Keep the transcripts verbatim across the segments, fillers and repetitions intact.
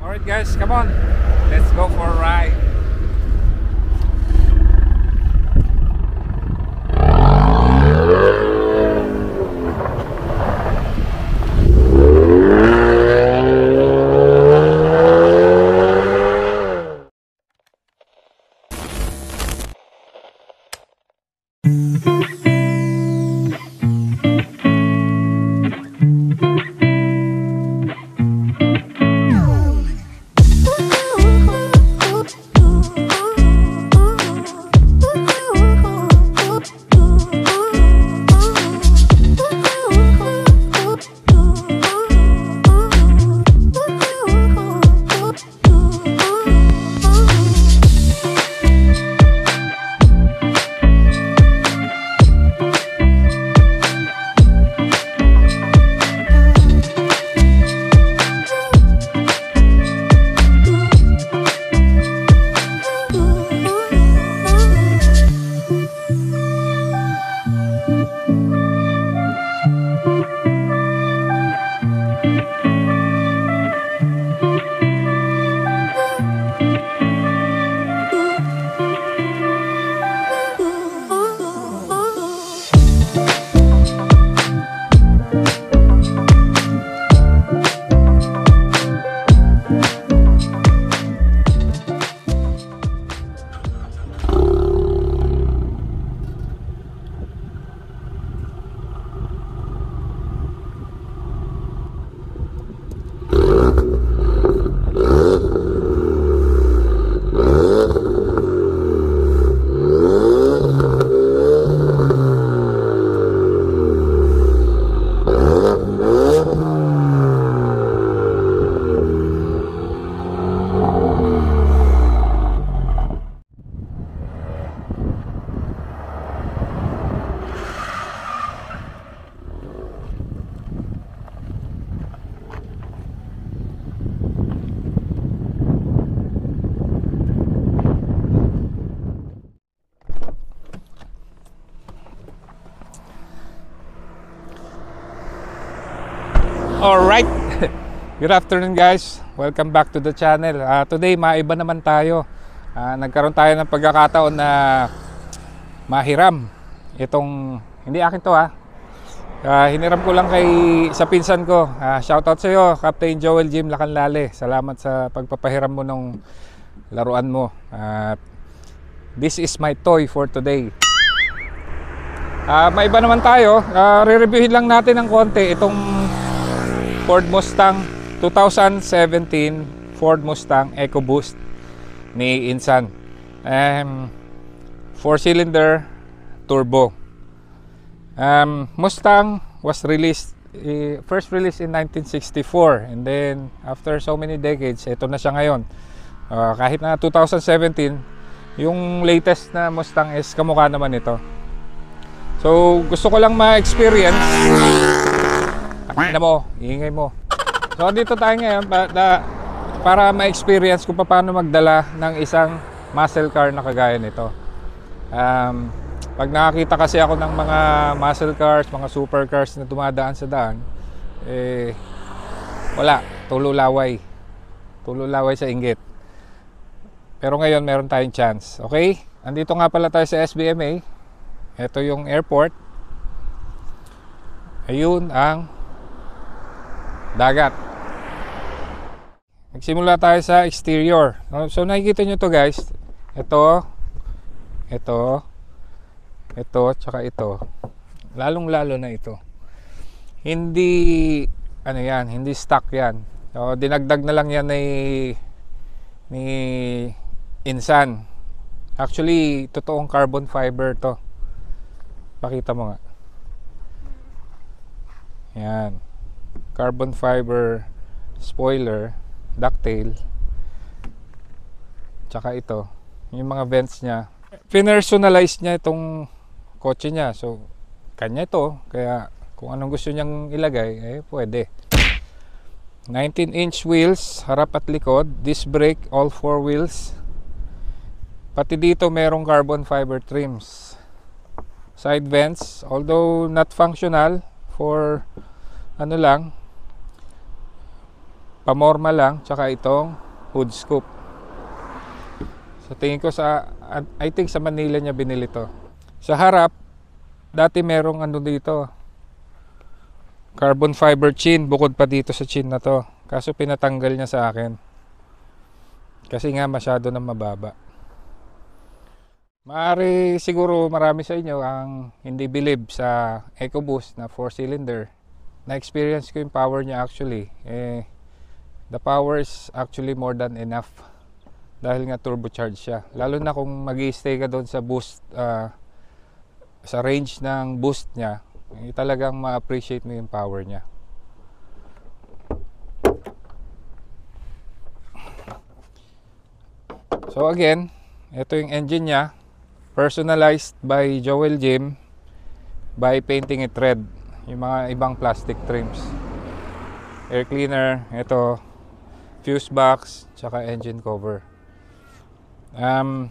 Alright guys, come on. Let's go for a ride. Alright, good afternoon guys. Welcome back to the channel. uh, Today, maiba naman tayo. uh, Nagkaroon tayo ng pagkakataon na mahiram itong, hindi akin to ha, uh, hiniram ko lang kay sa pinsan ko. uh, Shoutout sa iyo, Captain Joel Jim Lacanlale. Salamat sa pagpapahiram mo ng laruan mo. uh, This is my toy for today. uh, Maiba naman tayo. uh, Re-reviewin lang natin ng konti itong Ford Mustang twenty seventeen Ford Mustang EcoBoost ni Insan. um, four cylinder turbo. um, Mustang was released uh, first released in nineteen sixty-four, and then after so many decades, ito na siya ngayon. uh, Kahit na two thousand seventeen, yung latest na Mustang is kamukha naman ito. So gusto ko lang ma-experience. Pakina mo, iingay mo. So dito tayo ngayon para, para ma-experience kung paano magdala ng isang muscle car na kagaya nito. um, Pag nakakita kasi ako ng mga muscle cars, mga supercars na dumadaan sa daan, eh wala, tululaway tululaway sa inggit. Pero ngayon meron tayong chance. Okay, andito nga pala tayo sa S B M A. Ito yung airport. Ayun ang dagat. Nagsimula tayo sa exterior. So nakikita nyo to guys. Ito, ito, ito, tsaka ito. Lalong lalo na ito. Hindi, ano yan, hindi stock yan. So dinagdag na lang yan ni, ni Insan. Actually, totoong carbon fiber to. Pakita mo nga. Yan. Carbon fiber spoiler, ducktail, tsaka ito yung mga vents nya. Personalize niya itong kotse niya, so kanya ito, kaya kung anong gusto niyang ilagay, eh pwede. nineteen inch wheels, harap at likod, disc brake, all four wheels. Pati dito merong carbon fiber trims. Side vents, although not functional, for ano lang, pamorma lang, tsaka itong hood scoop. So tingin ko sa, I think sa Manila niya binili to. Sa harap, dati merong ano dito, carbon fiber chin, bukod pa dito sa chin na to. Kaso pinatanggal niya sa akin. Kasi nga masyado na mababa. Maaari siguro marami sa inyo ang hindi believe sa EcoBoost na four cylinder. Na-experience ko yung power niya actually. Eh, the power is actually more than enough. Dahil nga turbocharged siya. Lalo na kung mag-i-stay ka doon sa boost, uh, sa range ng boost niya, eh, talagang ma-appreciate mo yung power niya. So again, ito yung engine niya. Personalized by Joel Jim by painting it red. Yung mga ibang plastic trims. Air cleaner, ito, fuse box, tsaka engine cover. Um,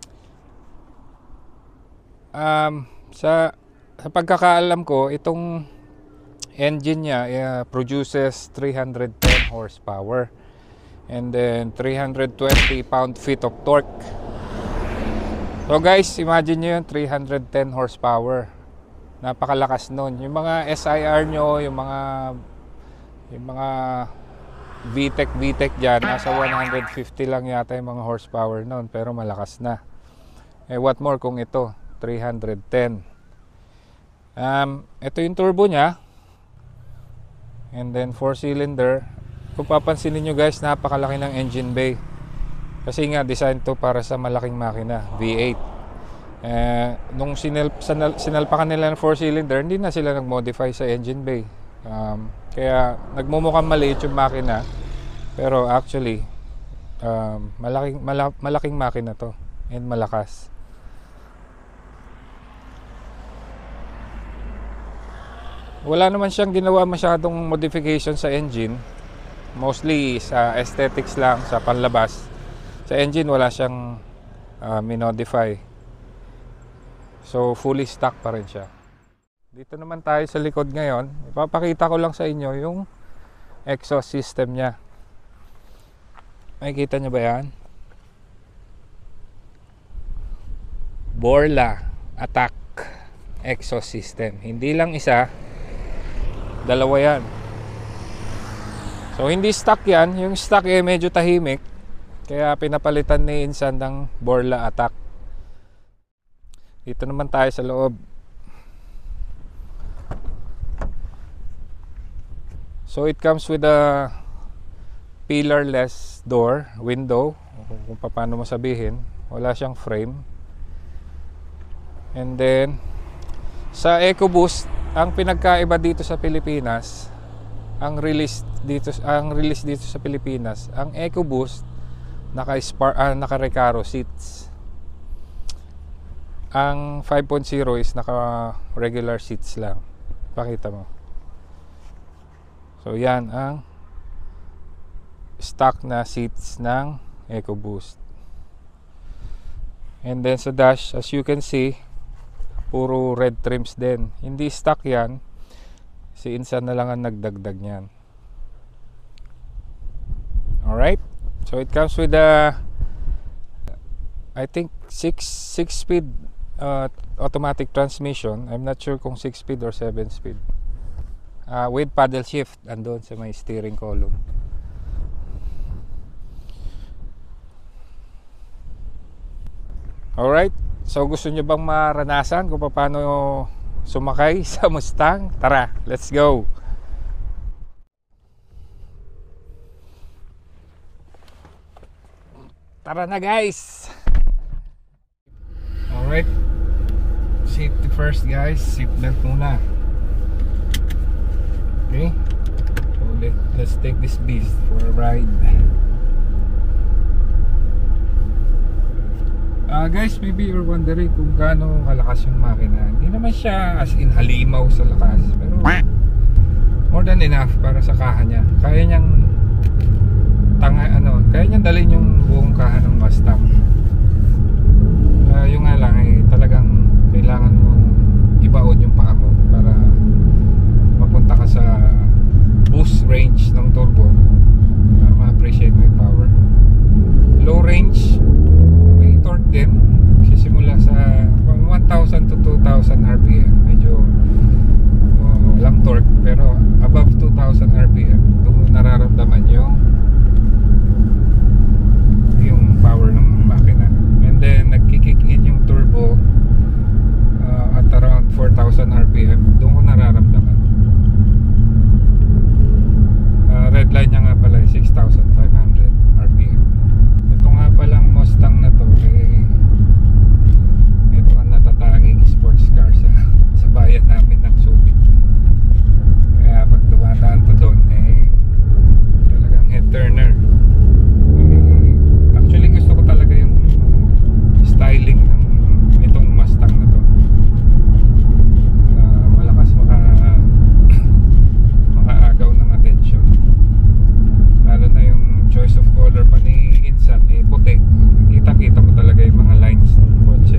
um, sa, sa pagkakaalam ko, itong engine niya uh, produces three hundred ten horsepower and then three hundred twenty pound-feet of torque. So guys, imagine nyo yun, three hundred ten horsepower. Napakalakas nun. Yung mga S I R nyo, yung mga yung mga VTEC VTEC dyan, nasa one hundred fifty lang yata yung mga horsepower nun, pero malakas na. Eh what more kung ito, three hundred ten. Um, ito yung turbo nya. And then four cylinder. Kung papansinin nyo guys, napakalaki ng engine bay. Kasi nga design to para sa malaking makina, V eight. Eh, nung sinal, sinal, sinalpakan nila ng four cylinder, hindi na sila nag-modify sa engine bay. Um, kaya nagmumukhang maliit yung makina, pero actually um, malaking, mala, malaking makina to and malakas. Wala naman siyang ginawa masyadong modification sa engine. Mostly sa aesthetics lang, sa panlabas. Sa engine wala siyang uh, minodify. So fully stock pa rin siya. Dito naman tayo sa likod ngayon. Ipapakita ko lang sa inyo yung exhaust system niya. Makikita nyo ba yan? Borla Attack exhaust system. Hindi lang isa, dalawa yan. So hindi stock yan. Yung stock eh medyo tahimik. Kaya pinapalitan ni Insan ng Borla Attack. Dito naman tayo sa loob. So it comes with a pillarless door, window, kung paano mo sabihin. Wala siyang frame. And then sa EcoBoost, ang pinagkaiba dito sa Pilipinas, ang release dito ang release dito sa Pilipinas, ang EcoBoost naka spar ah, naka Recaro seats. Ang five point oh is naka regular seats lang. Pakita mo. So yan ang stock na seats ng EcoBoost. And then sa dash, as you can see, puro red trims din. Hindi stock yan. Si Insan na lang ang nagdagdag niyan. Alright. So it comes with a I think six six speed uh, automatic transmission. I'm not sure kung six speed or seven speed. Uh, with paddle shift andun sa may steering column. Alright. So gusto nyo bang maranasan kung paano sumakay sa Mustang? Tara, let's go. Tara na guys. Alright. Safety first guys. Seatbelt muna. Okay. So let, let's take this beast for a ride. Uh, guys, maybe you're wondering kung gaano kalakas yung makina. Hindi naman siya as in halimaw sa lakas, pero more than enough para sa kaha niya. Kaya niyang tanga, ano, kaya niyang dalhin yung buong kaha ng Mustang. Uh, yung nga lang eh, talagang kailangan mo ibaon yung paa mo para mapunta ka sa boost range ng turbo. din. Sisimula sa from one thousand to two thousand R P M. Medyo uh, walang torque, pero above two thousand R P M doon mo nararamdaman yung yung power ng makina. And then nagki-kick in yung turbo uh, at around four thousand R P M. Doon ko nararamdaman. Uh, red line niya nga pala six thousand five hundred R P M. Ito nga palang Mustang na to, eh, ito ang natatanging sports car sa, sa bayan namin ng Subic. Kaya pag dumadaan to doon, eh, talagang head turner. Eh, actually gusto ko talaga yung styling ng itong Mustang na to. Uh, malakas maka makaagaw ng attention. Lalo na yung choice of color pa ni Insan, eh puti. Kita-kita mo talaga yung mga lines ng kotse.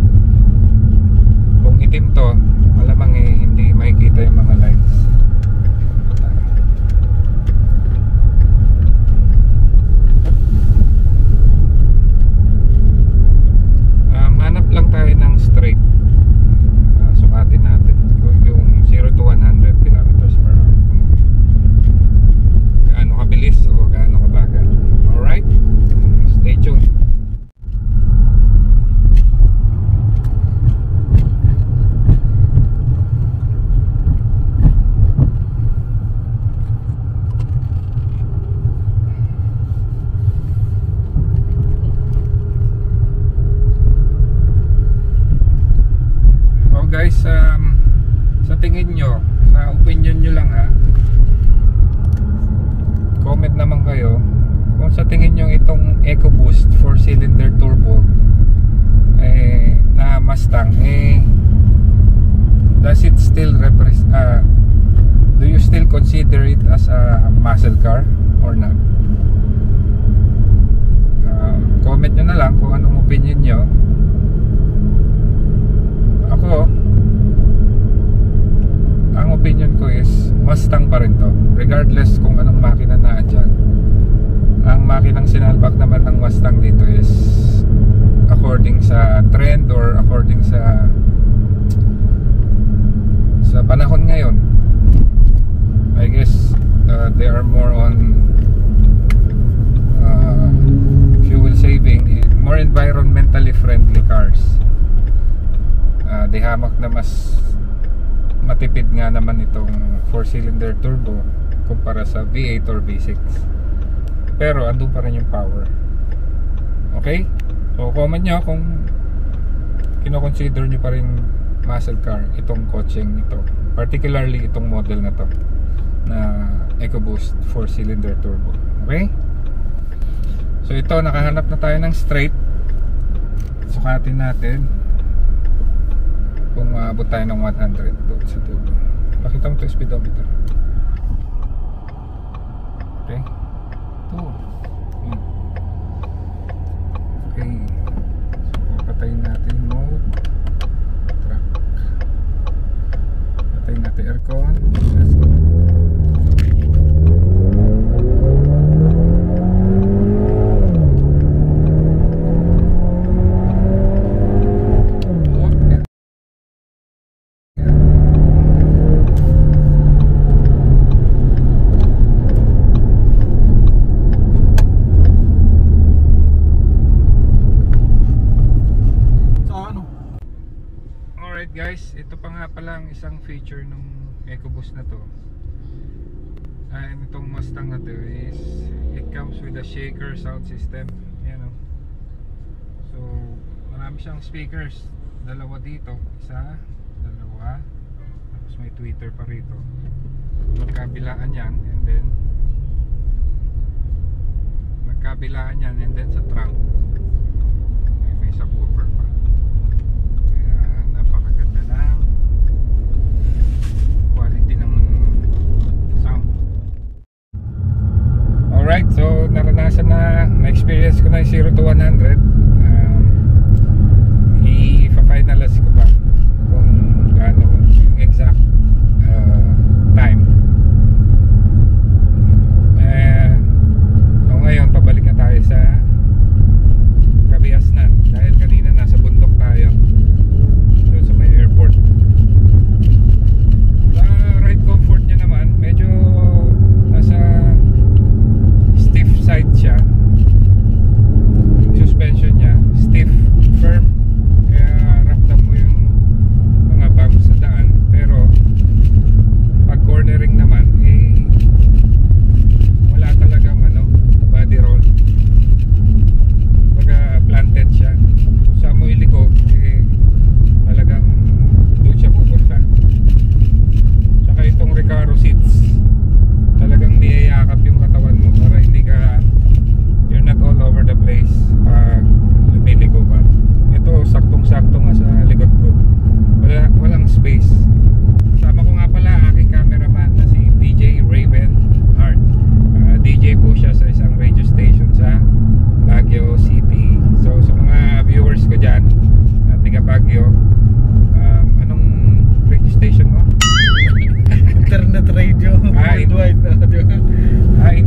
Kung itim to, malamang eh hindi makikita yung mga lines. Um, hanap lang tayo ng straight. Uh, sukatin natin yung zero to one hundred kilometers per hour. Gaano kabilis o gaano kabagal. Alright? Stay tuned. Oh guys, um, sa tingin nyo, sa opinion nyo lang ha, comment naman kayo kung sa tingin nyo itong EcoBoost four cylinder turbo eh, na Mustang, eh, does it still represent uh, do you still consider it as a muscle car or not? Uh, comment nyo na lang kung anong opinion nyo. Ako, ang opinion ko is Mustang pa rin to, regardless kung anong makina na andyan. Ang makinang sinalpak naman ng Mustang dito is according sa trend or according sa sa panahon ngayon. I guess uh, they are more on uh, fuel saving, more environmentally friendly cars. Uh, di hamak na mas matipid nga naman itong four cylinder turbo kumpara sa V eight or V six, pero andun pa rin yung power. Okay? So comment nyo kung kino-consider nyo pa rin muscle car itong kotseng ito, particularly itong model na to na EcoBoost four cylinder turbo. Okay? So ito, nakahanap na tayo ng straight. Sukatin natin kung maabot tayo ng one hundred doon sa tubo. Pakita mo ito speedometer. Okay. two. Okay. So patayin natin mode truck. Patayin natin aircon. Let's go. Guys, ito pa nga palang isang feature ng EcoBoost na to. And itong Mustang na to is it comes with a shaker sound system. Yan o. So marami siyang speakers. Dalawa dito, isa, dalawa, tapos may tweeter pa rito. Magkabilaan yan, and then magkabilaan yan, and then sa trunk may, may subwoofer pa. Ng quality ng sound. Alright, so naranasan na, na-experience ko na yung zero to one hundred. um, i-finalize ko pa kung gaano yung exact uh, time. Eh, so ngayon pabalik na tayo sa Kabiasnan dahil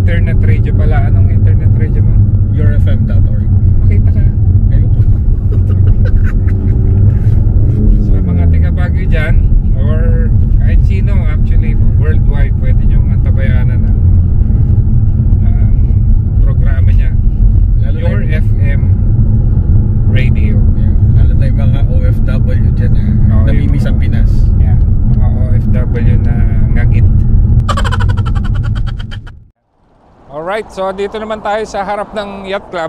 internet radio pala. Anong internet radio mo? your f m dot org. Makita ka. Ayoko. So mga taga Baguio dyan, or kahit sino actually worldwide, pwede nyo antabayanan ng um, programa niya. Lalo Your na F M Radio. Yeah, lalo na yung mga O F W dyan na Oh, namimiss ang Pinas. Yeah, mga O F W na ngagit. Alright, so dito naman tayo sa harap ng yacht club.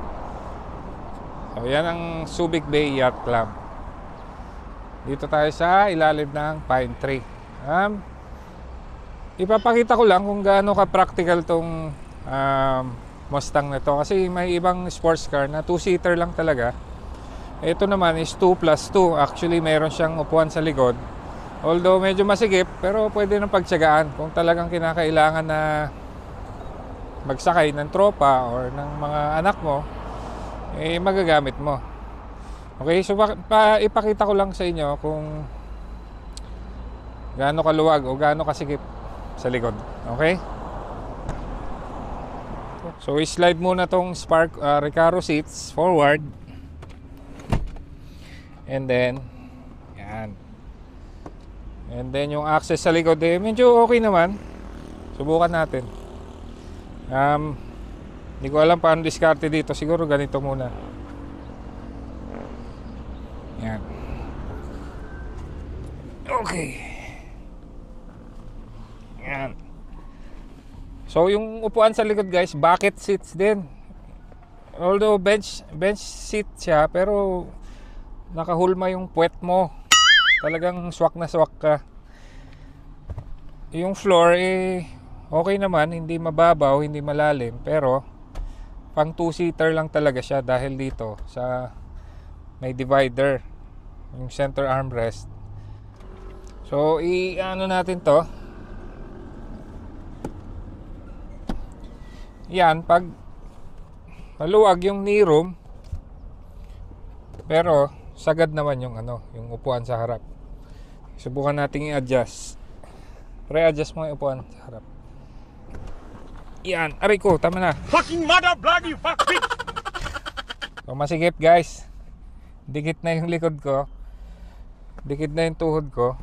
So yan ang Subic Bay Yacht Club. Dito tayo sa ilalim ng pine tree. Um, ipapakita ko lang kung gaano ka-practical tong um, Mustang na to. Kasi may ibang sports car na two-seater lang talaga. Ito naman is two plus two. Actually, meron siyang upuan sa likod. Although medyo masigip, pero pwede nang pagtiyagaan kung talagang kinakailangan na magsakay ng tropa or ng mga anak mo, eh magagamit mo. Okay, so pa, pa, ipakita ko lang sa inyo kung gaano kaluwag o gaano kasikip sa likod. Okay? So i-slide muna tong Spark uh, Recaro seats forward. And then yan. And then yung access sa likod eh medyo okay naman. Subukan natin. Um, hindi ko alam paano diskarte dito. Siguro ganito muna. Yan. Okay. Yan. So yung upuan sa likod guys, bucket seats din. Although bench bench seat siya, pero nakahulma yung puwet mo. Talagang swak na swak ka. Yung floor eh okay naman, hindi mababaw, hindi malalim, pero pang two-seater lang talaga siya dahil dito sa may divider, yung center armrest. So, i-ano natin to. Yan, pag maluwag yung knee room, pero sagad naman yung ano, yung upuan sa harap. Subukan nating i-adjust. Re-adjust mo yung upuan sa harap. Yan, aray ko, tama na. Fucking mother bloody fuck bitch! So masigip guys. Dikit na yung likod ko. Dikit na yung tuhod ko.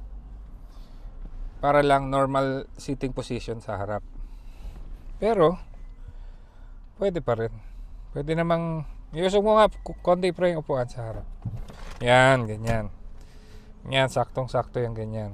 Para lang normal sitting position sa harap. Pero pwede pa rin. Pwede namang iusog mo nga konti pa yung upuan sa harap. Yan, ganyan. Yan, saktong sakto yung ganyan.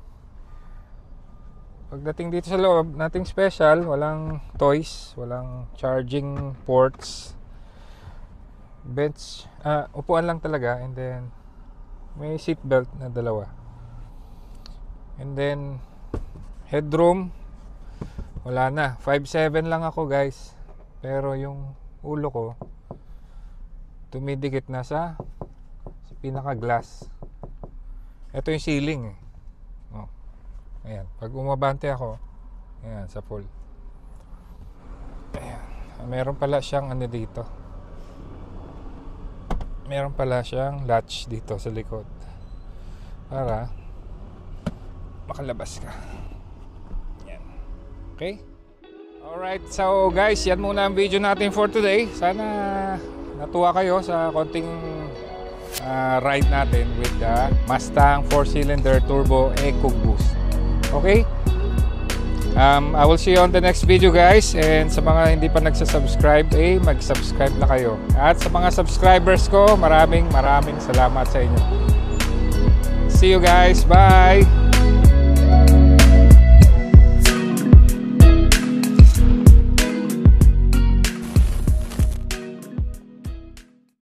Pagdating dito sa loob, nothing special, walang toys, walang charging ports. Bench, ah, upuan lang talaga, and then may seat belt na dalawa. And then headroom, wala na. five seven lang ako guys. Pero yung ulo ko tumidikit na sa, sa pinaka glass. Ito yung ceiling eh. Oh. Ayan, pag umabante ako, ayan, sa full. Ayan, meron pala siyang ano dito. Meron pala siyang latch dito sa likod. Para makalabas ka. Ayan. Okay? Alright, so guys, yan muna ang video natin for today. Sana natuwa kayo sa konting uh, ride natin with the Mustang four cylinder Turbo EcoBoost. Okay? Um, I will see you on the next video guys. And sa mga hindi pa nagsasubscribe, eh, mag-subscribe na kayo. At sa mga subscribers ko, maraming maraming salamat sa inyo. See you guys. Bye!